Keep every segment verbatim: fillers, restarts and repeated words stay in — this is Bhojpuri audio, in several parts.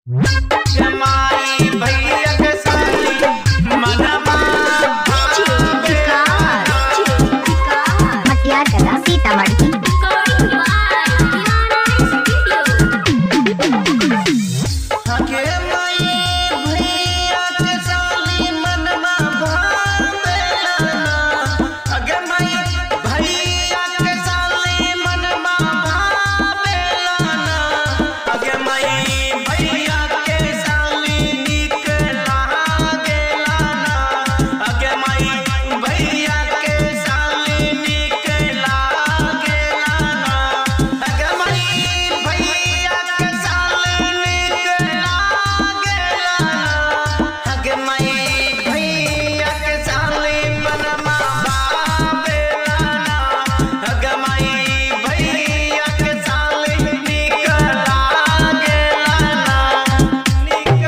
जमाई भैया के साली मनमा मटियार कला सीतामढ़ी। हके माई भैया के साली मनमा भावेला हके माई भैया के साली मनमा भावेला हके माई भैया के साली नीक लागेला हके माई भैया के साली नीक लागेला हके माई भैया के साली नीक लागेला हके माई भैया के साली मनमा भावेला हके माई भैया के साली नीक लागेला नीक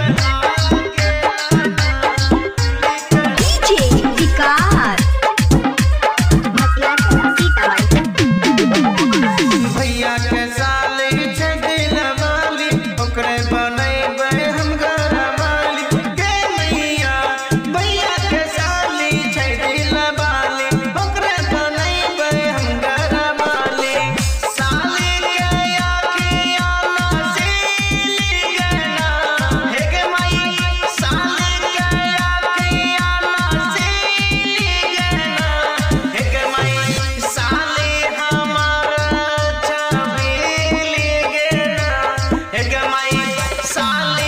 लागेला डीजे विकास मटियार कला सीतामढ़ी। भैया के साली छै दिलवाली ओकरे बनैबै हम घरवाली के मैया भैया के साली छै दिलवाली ओकरे बनैबै हम घरवाली साली के आखिया नसीली गेना हे गे माई साली के आखिया नसीली गेना हे गे माई साली हमार छबीली गेना हे गे माई साली